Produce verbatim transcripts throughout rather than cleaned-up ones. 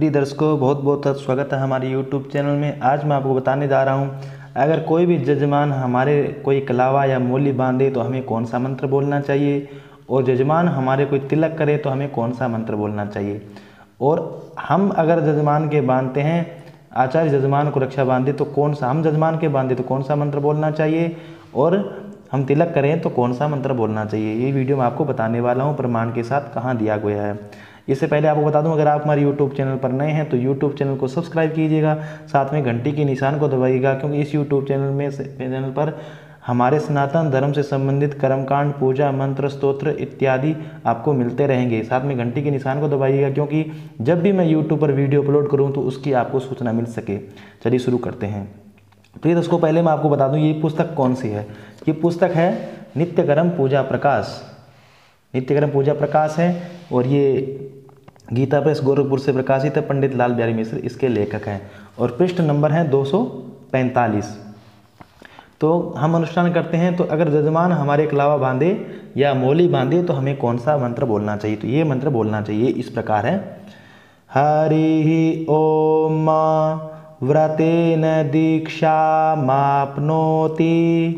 प्रिय दर्शकों, बहुत बहुत स्वागत है हमारे यूट्यूब चैनल में। आज मैं आपको बताने जा रहा हूँ, अगर कोई भी जजमान हमारे कोई कलावा या मौली बांधे तो हमें कौन सा मंत्र बोलना चाहिए, और जजमान हमारे कोई तिलक करे तो हमें कौन सा मंत्र बोलना चाहिए। और हम अगर जजमान के बांधते हैं, आचार्य जजमान को रक्षा बांधे तो कौन सा, हम जजमान के बांधे तो कौन सा मंत्र बोलना चाहिए, और हम तिलक करें तो कौन सा मंत्र बोलना चाहिए, ये वीडियो मैं आपको बताने वाला हूँ प्रमाण के साथ कहाँ दिया गया है। इससे पहले आपको बता दूं, अगर आप हमारे यूट्यूब चैनल पर नए हैं तो यूट्यूब चैनल को सब्सक्राइब कीजिएगा, साथ में घंटी के निशान को दबाइएगा, क्योंकि इस यूट्यूब चैनल में चैनल पर हमारे सनातन धर्म से संबंधित कर्मकांड, पूजा, मंत्र, स्तोत्र इत्यादि आपको मिलते रहेंगे। साथ में घंटी के निशान को दबाइएगा, क्योंकि जब भी मैं यूट्यूब पर वीडियो अपलोड करूँ तो उसकी आपको सूचना मिल सके। चलिए शुरू करते हैं। प्रिय दोस्तों, पहले मैं आपको बता दूं ये पुस्तक कौन सी है। ये पुस्तक है नित्यकर्म पूजा प्रकाश। नित्यकर्म पूजा प्रकाश है, और ये गीता प्रेस गोरखपुर से प्रकाशित है। पंडित लाल बिहारी मिश्र इसके लेखक हैं, और पृष्ठ नंबर है दो सौ पैंतालीस। तो हम अनुष्ठान करते हैं, तो अगर जजमान हमारे कलावा बांधे या मौली बांधे तो हमें कौन सा मंत्र बोलना चाहिए, तो ये मंत्र बोलना चाहिए इस प्रकार है। हरि ओम व्रतेन दीक्षा माप्नोति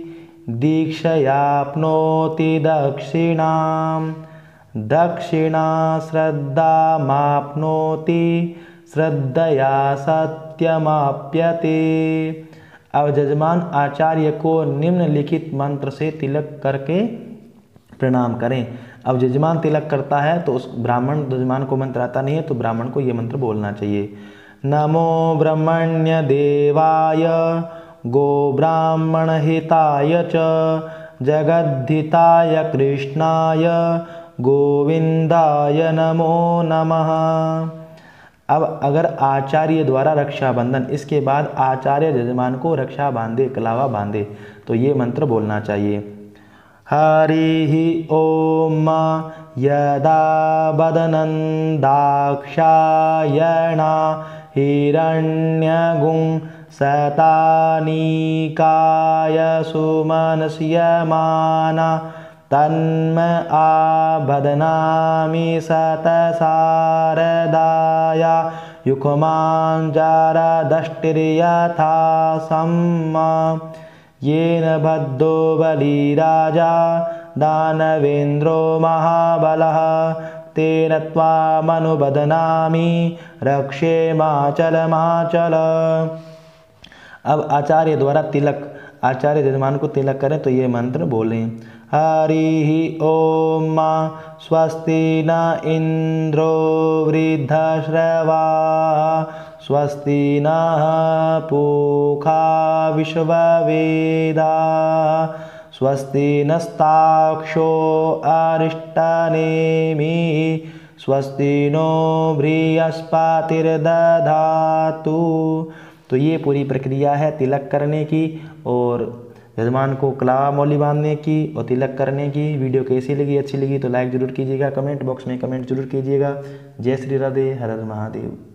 दीक्षयाप्नोति दक्षिणाम दक्षिणा श्रद्धा माप्नोति श्रद्धया सत्यमाप्यते। अब जजमान आचार्य को निम्नलिखित मंत्र से तिलक करके प्रणाम करें। अब जजमान तिलक करता है तो उस ब्राह्मण जजमान को मंत्र आता नहीं है, तो ब्राह्मण को ये मंत्र बोलना चाहिए। नमो ब्रह्मण्य देवाय गो ब्राह्मण हिताय च जगद्धिताय कृष्णाय गोविंदाय नमो नमः। अब अगर आचार्य द्वारा रक्षाबंधन, इसके बाद आचार्य जजमान को रक्षा बांधे, कलावा बांधे, तो ये मंत्र बोलना चाहिए। हरि ओम यदा बदनन्दाक्षायणा हिरण्यगुं शतानीकाय सुमनस्यमाना तन्म आबदनामि शतशारदाया युष्माञ्जरदष्टिर्यथा सम्मा येन बद्धो बलिराजा दानवेन्द्रो महाबलः तेन त्वामनुबदनामि रक्षेमाचलमाचल। अब आचार्य द्वारा तिलक, आचार्य जजमान को तिलक करें तो ये मंत्र बोलें। हरि ओम स्वस्ति न इंद्रो वृद्धश्रवा स्वस्ति नः पूषा विश्ववेदा स्वस्ति नस्ताक्षो अरिष्टनेमि स्वस्ति नो बृहस्पतिर्दधातु। तो ये पूरी प्रक्रिया है तिलक करने की, और जजमान को कलावा मौली बांधने की और तिलक करने की। वीडियो कैसी लगी, अच्छी लगी तो लाइक जरूर कीजिएगा, कमेंट बॉक्स में कमेंट जरूर कीजिएगा। जय श्री राधे, हर हर महादेव।